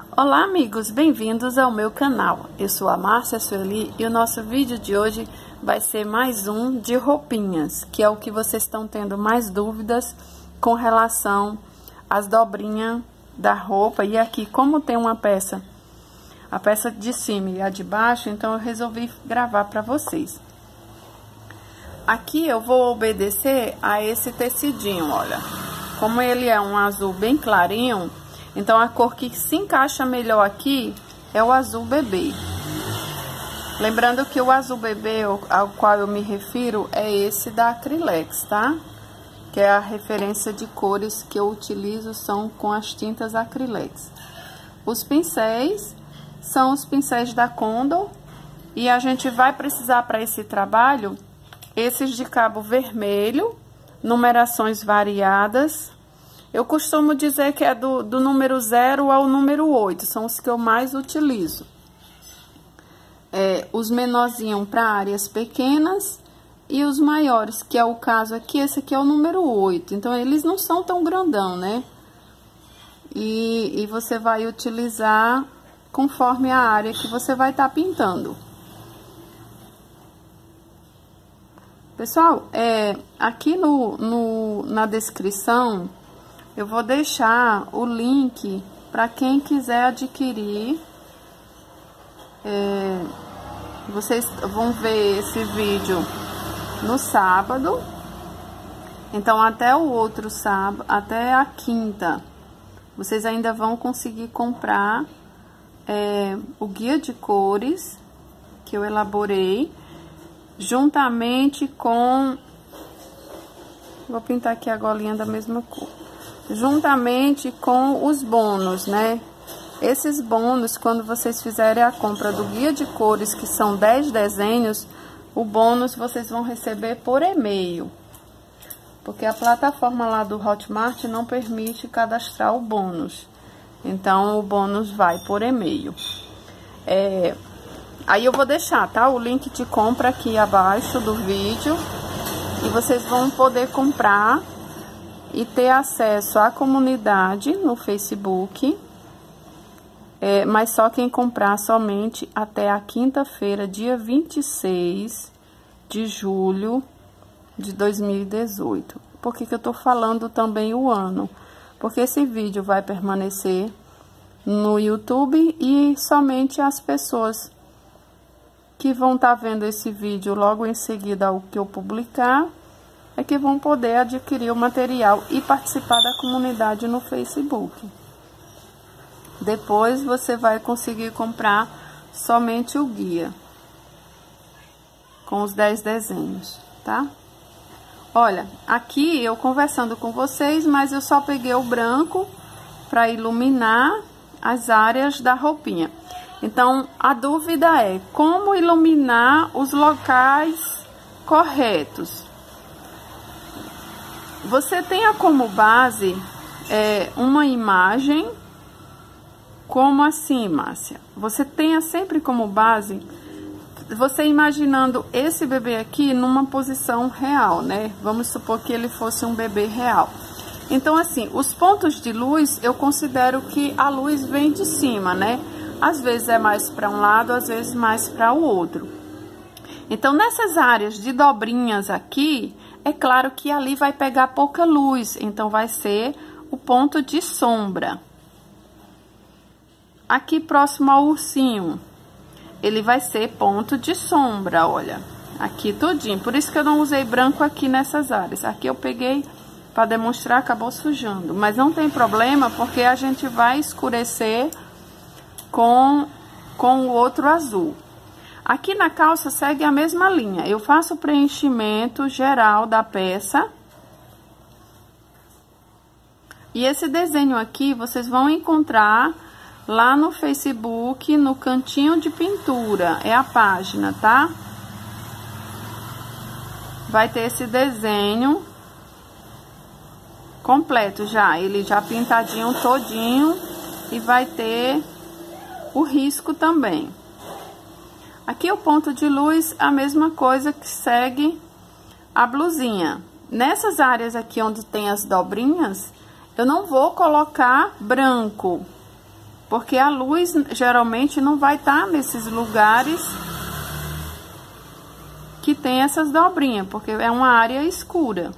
Olá amigos, bem-vindos ao meu canal. Eu sou a Márcia Sueli e o nosso vídeo de hoje vai ser mais um de roupinhas, que é o que vocês estão tendo mais dúvidas com relação às dobrinhas da roupa. E aqui, como tem uma peça, a peça de cima e a de baixo, então eu resolvi gravar para vocês. Aqui eu vou obedecer a esse tecidinho, olha. Como ele é um azul bem clarinho, então a cor que se encaixa melhor aqui é o azul bebê. Lembrando que o azul bebê ao qual eu me refiro é esse da Acrylex, tá? Que é a referência de cores que eu utilizo são com as tintas Acrylex. Os pincéis são os pincéis da Condor e a gente vai precisar para esse trabalho esses de cabo vermelho, numerações variadas. Eu costumo dizer que é do número 0 ao número 8, são os que eu mais utilizo. Os menorzinhos para áreas pequenas e os maiores, que é o caso aqui, esse aqui é o número 8. Então, eles não são tão grandão, né? E você vai utilizar conforme a área que você vai estar pintando. Pessoal, aqui na descrição eu vou deixar o link para quem quiser adquirir. Vocês vão ver esse vídeo no sábado. Então, até o outro sábado, até a quinta, vocês ainda vão conseguir comprar o guia de cores que eu elaborei, juntamente com... Vou pintar aqui a golinha da mesma cor. Juntamente com os bônus, né? Esses bônus, quando vocês fizerem a compra do guia de cores, que são 10 desenhos, o bônus vocês vão receber por e-mail. Porque a plataforma lá do Hotmart não permite cadastrar o bônus. Então, o bônus vai por e-mail. Aí eu vou deixar, tá? O link de compra aqui abaixo do vídeo. E vocês vão poder comprar e ter acesso à comunidade no Facebook, mas só quem comprar somente até a quinta-feira, dia 26 de julho de 2018. Por que eu tô falando também o ano? Porque esse vídeo vai permanecer no YouTube e somente as pessoas que vão estar vendo esse vídeo logo em seguida ao que eu publicar é que vão poder adquirir o material e participar da comunidade no Facebook. Depois você vai conseguir comprar somente o guia com os 10 desenhos, tá? Olha, aqui eu conversando com vocês, mas eu só peguei o branco para iluminar as áreas da roupinha. Então, a dúvida é como iluminar os locais corretos. Você tenha como base uma imagem, como assim, Márcia? Você tenha sempre como base, você imaginando esse bebê aqui numa posição real, né? Vamos supor que ele fosse um bebê real. Então, assim, os pontos de luz, eu considero que a luz vem de cima, né? Às vezes é mais para um lado, às vezes mais para o outro. Então, nessas áreas de dobrinhas aqui, é claro que ali vai pegar pouca luz, então vai ser o ponto de sombra. Aqui próximo ao ursinho, ele vai ser ponto de sombra, olha. Aqui tudinho, por isso que eu não usei branco aqui nessas áreas. Aqui eu peguei para demonstrar, acabou sujando. Mas não tem problema, porque a gente vai escurecer com o outro azul. Aqui na calça segue a mesma linha. Eu faço o preenchimento geral da peça. E esse desenho aqui vocês vão encontrar lá no Facebook, no cantinho de pintura. É a página, tá? Vai ter esse desenho completo já. Ele já pintadinho todinho. E vai ter o risco também. Aqui o ponto de luz, a mesma coisa que segue a blusinha. Nessas áreas aqui onde tem as dobrinhas, eu não vou colocar branco, Porque a luz geralmente não vai estar nesses lugares que tem essas dobrinhas, porque é uma área escura.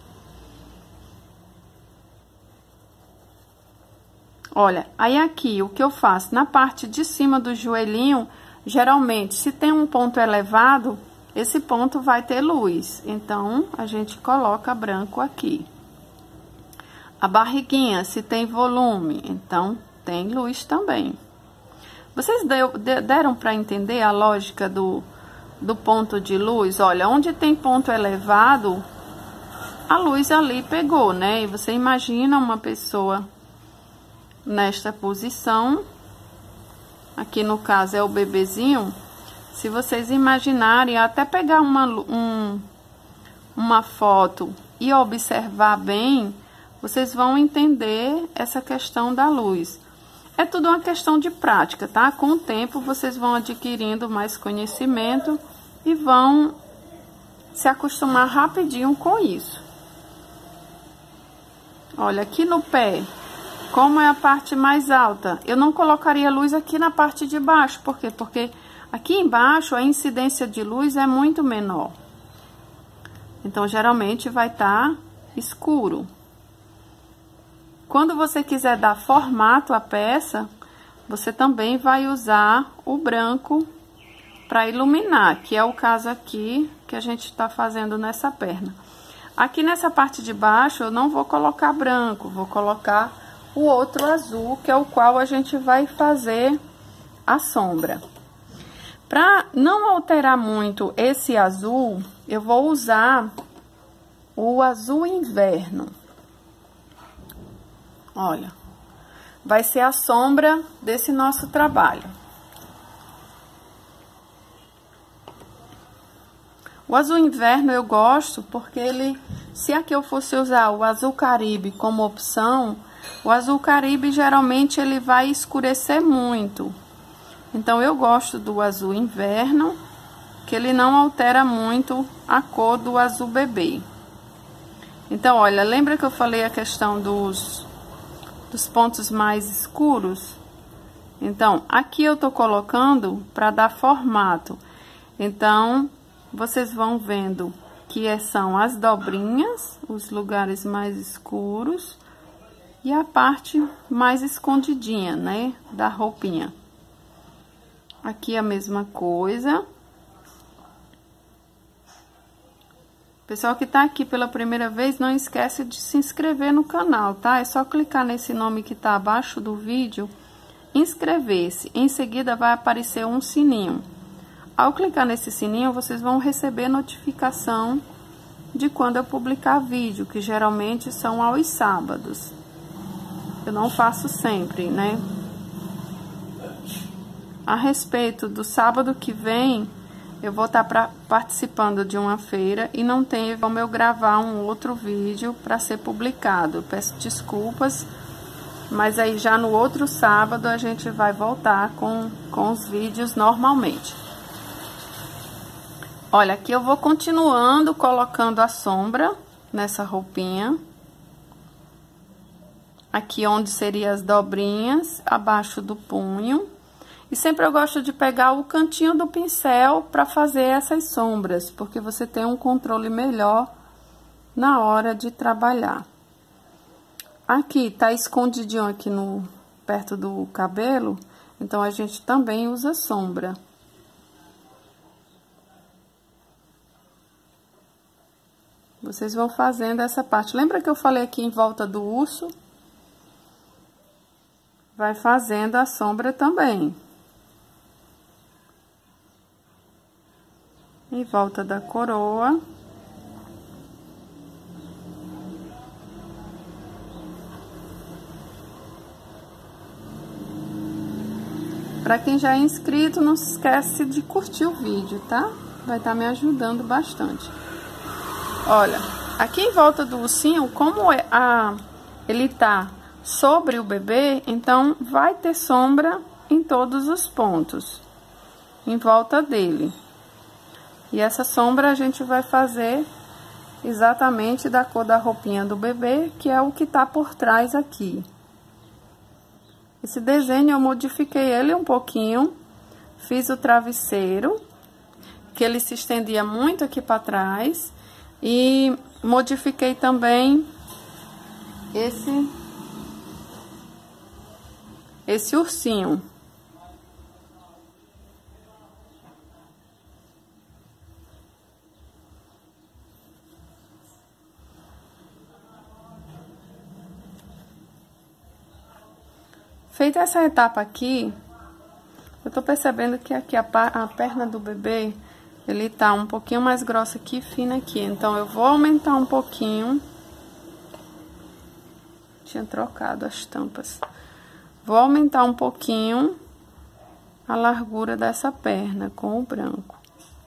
Olha, aí aqui o que eu faço? Na parte de cima do joelhinho, geralmente, se tem um ponto elevado, esse ponto vai ter luz. Então, a gente coloca branco aqui. A barriguinha, se tem volume, então tem luz também. Vocês deram para entender a lógica do ponto de luz? Olha, onde tem ponto elevado, a luz ali pegou, né? E você imagina uma pessoa nesta posição, aqui no caso é o bebezinho. Se vocês imaginarem, até pegar uma foto e observar bem, vocês vão entender essa questão da luz. É tudo uma questão de prática, tá? Com o tempo, vocês vão adquirindo mais conhecimento e vão se acostumar rapidinho com isso. Olha, aqui no pé, como é a parte mais alta, eu não colocaria luz aqui na parte de baixo. Por quê? Porque aqui embaixo a incidência de luz é muito menor. Então, geralmente vai estar escuro. Quando você quiser dar formato à peça, você também vai usar o branco para iluminar, que é o caso aqui que a gente está fazendo nessa perna. Aqui nessa parte de baixo eu não vou colocar branco, vou colocar o outro azul, que é o qual a gente vai fazer a sombra. Para não alterar muito esse azul, eu vou usar o azul inverno. Olha, vai ser a sombra desse nosso trabalho. O azul inverno eu gosto porque ele, se aqui eu fosse usar o azul caribe como opção, o azul caribe geralmente ele vai escurecer muito. Então eu gosto do azul inverno, que ele não altera muito a cor do azul bebê. Então, olha, lembra que eu falei a questão dos pontos mais escuros? Então, aqui eu tô colocando para dar formato. Então, vocês vão vendo que são as dobrinhas, os lugares mais escuros e a parte mais escondidinha, né, da roupinha. Aqui a mesma coisa. Pessoal que tá aqui pela primeira vez, não esquece de se inscrever no canal, tá? É só clicar nesse nome que tá abaixo do vídeo, inscrever-se. Em seguida vai aparecer um sininho. Ao clicar nesse sininho, vocês vão receber notificação de quando eu publicar vídeo, que geralmente são aos sábados. Eu não faço sempre, né? A respeito do sábado que vem, eu vou estar participando de uma feira e não tem como eu gravar um outro vídeo para ser publicado. Eu peço desculpas, mas aí já no outro sábado a gente vai voltar com os vídeos normalmente. Olha, aqui eu vou continuando colocando a sombra nessa roupinha. Aqui onde seriam as dobrinhas, abaixo do punho. E sempre eu gosto de pegar o cantinho do pincel para fazer essas sombras, porque você tem um controle melhor na hora de trabalhar. Aqui tá escondidinho aqui perto do cabelo, então a gente também usa sombra. Vocês vão fazendo essa parte. Lembra que eu falei aqui em volta do urso? Vai fazendo a sombra também. Em volta da coroa. Para quem já é inscrito, não se esquece de curtir o vídeo, tá? Vai estar me ajudando bastante. Olha, aqui em volta do ursinho, como ele tá sobre o bebê, então vai ter sombra em todos os pontos, em volta dele. E essa sombra a gente vai fazer exatamente da cor da roupinha do bebê, que é o que tá por trás aqui. Esse desenho eu modifiquei ele um pouquinho, fiz o travesseiro, que ele se estendia muito aqui para trás, e modifiquei também esse ursinho. Feita essa etapa aqui, eu tô percebendo que aqui a perna do bebê, ele tá um pouquinho mais grossa aqui e fina aqui. Então, eu vou aumentar um pouquinho. Tinha trocado as tampas. Vou aumentar um pouquinho a largura dessa perna com o branco.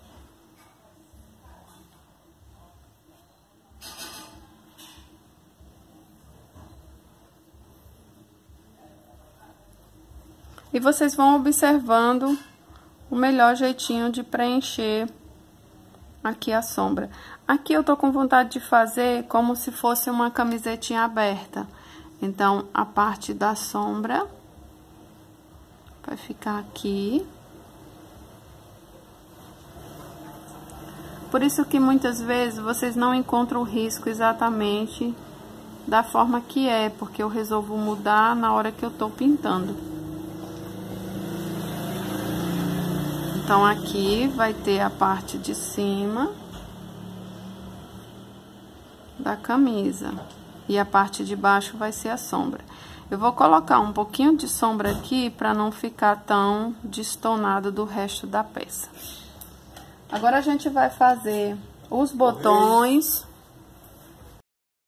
E vocês vão observando o melhor jeitinho de preencher aqui a sombra. Aqui eu tô com vontade de fazer como se fosse uma camisetinha aberta. Então, a parte da sombra vai ficar aqui. Por isso que muitas vezes vocês não encontram o risco exatamente da forma que é, porque eu resolvo mudar na hora que eu tô pintando. Então, aqui vai ter a parte de cima da camisa. E a parte de baixo vai ser a sombra. Eu vou colocar um pouquinho de sombra aqui para não ficar tão destonado do resto da peça. Agora, a gente vai fazer os botões.